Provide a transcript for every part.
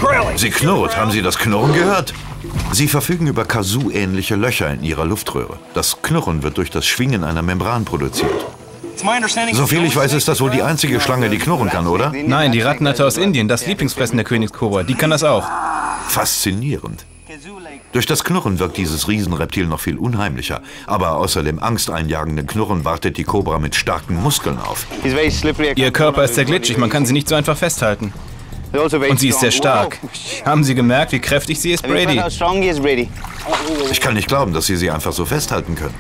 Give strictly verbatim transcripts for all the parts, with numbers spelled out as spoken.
Sie knurrt. Haben Sie das Knurren gehört? Sie verfügen über Kazoo-ähnliche Löcher in ihrer Luftröhre. Das Knurren wird durch das Schwingen einer Membran produziert. Soviel ich weiß, ist das wohl die einzige Schlange, die knurren kann, oder? Nein, die Rattennatter aus Indien, das Lieblingsfressen der Königskobra, die kann das auch. Faszinierend. Durch das Knurren wirkt dieses Riesenreptil noch viel unheimlicher. Aber außer dem angsteinjagenden Knurren wartet die Kobra mit starken Muskeln auf. Ihr Körper ist sehr glitschig, man kann sie nicht so einfach festhalten. Und sie ist sehr stark. Haben Sie gemerkt, wie kräftig sie ist, Brady? Ich kann nicht glauben, dass Sie sie einfach so festhalten können.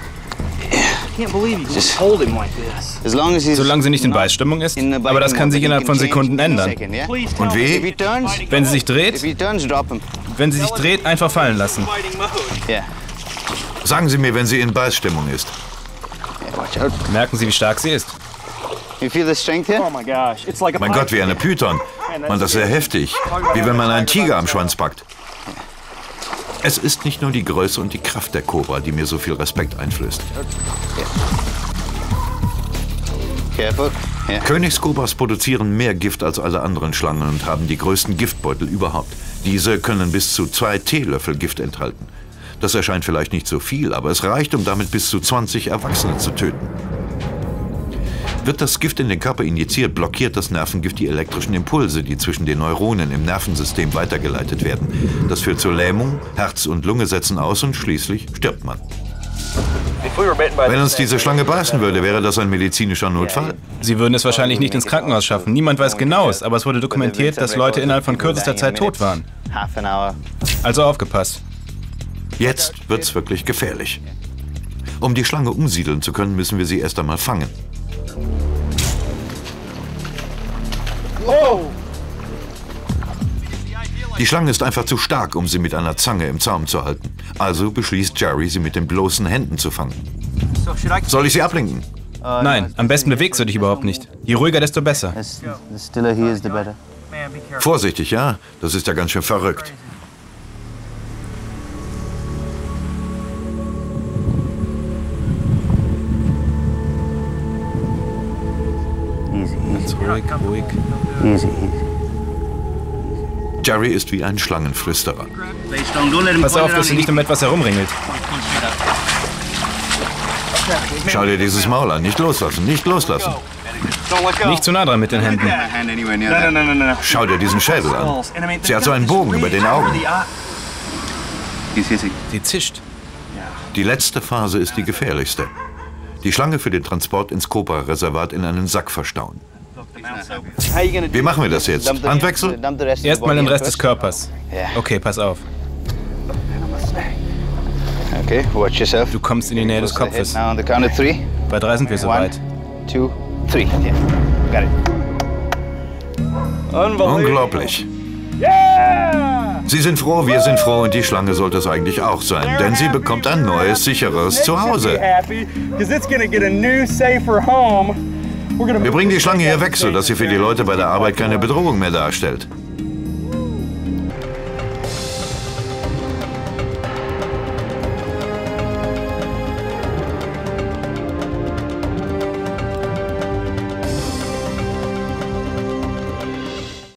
Solange sie nicht in Beißstimmung ist, aber das kann sich innerhalb von Sekunden ändern. Und wie? Wenn sie sich dreht, wenn sie sich dreht, einfach fallen lassen. Sagen Sie mir, wenn sie in Beißstimmung ist. Merken Sie, wie stark sie ist? Mein Gott, wie eine Python. Man, das ist sehr heftig. Wie wenn man einen Tiger am Schwanz packt. Es ist nicht nur die Größe und die Kraft der Kobra, die mir so viel Respekt einflößt. Königskobras produzieren mehr Gift als alle anderen Schlangen und haben die größten Giftbeutel überhaupt. Diese können bis zu zwei Teelöffel Gift enthalten. Das erscheint vielleicht nicht so viel, aber es reicht, um damit bis zu zwanzig Erwachsene zu töten. Wird das Gift in den Körper injiziert, blockiert das Nervengift die elektrischen Impulse, die zwischen den Neuronen im Nervensystem weitergeleitet werden. Das führt zur Lähmung, Herz und Lunge setzen aus und schließlich stirbt man. Wenn uns diese Schlange beißen würde, wäre das ein medizinischer Notfall? Sie würden es wahrscheinlich nicht ins Krankenhaus schaffen. Niemand weiß genaues, aber es wurde dokumentiert, dass Leute innerhalb von kürzester Zeit tot waren. Also aufgepasst. Jetzt wird's wirklich gefährlich. Um die Schlange umsiedeln zu können, müssen wir sie erst einmal fangen. Die Schlange ist einfach zu stark, um sie mit einer Zange im Zaum zu halten. Also beschließt Jerry, sie mit den bloßen Händen zu fangen. Soll ich sie ablenken? Nein, am besten bewegst du dich überhaupt nicht. Je ruhiger, desto besser. Vorsichtig, ja? Das ist ja ganz schön verrückt. Ganz ruhig, ruhig. Jerry ist wie ein Schlangenflüsterer. Pass auf, dass du nicht um etwas herumringelt. Schau dir dieses Maul an. Nicht loslassen, nicht loslassen. Nicht zu nah dran mit den Händen. Schau dir diesen Schädel an. Sie hat so einen Bogen über den Augen. Sie zischt. Die letzte Phase ist die gefährlichste. Die Schlange für den Transport ins Cobra-Reservat in einen Sack verstauen. Wie machen wir das jetzt? Handwechsel? Erstmal den Rest des Körpers. Okay, pass auf. Du kommst in die Nähe des Kopfes. Bei drei sind wir soweit. Unglaublich. Sie sind froh, wir sind froh und die Schlange sollte es eigentlich auch sein, denn sie bekommt ein neues, sicheres Zuhause. Wir bringen die Schlange hier weg, sodass sie für die Leute bei der Arbeit keine Bedrohung mehr darstellt.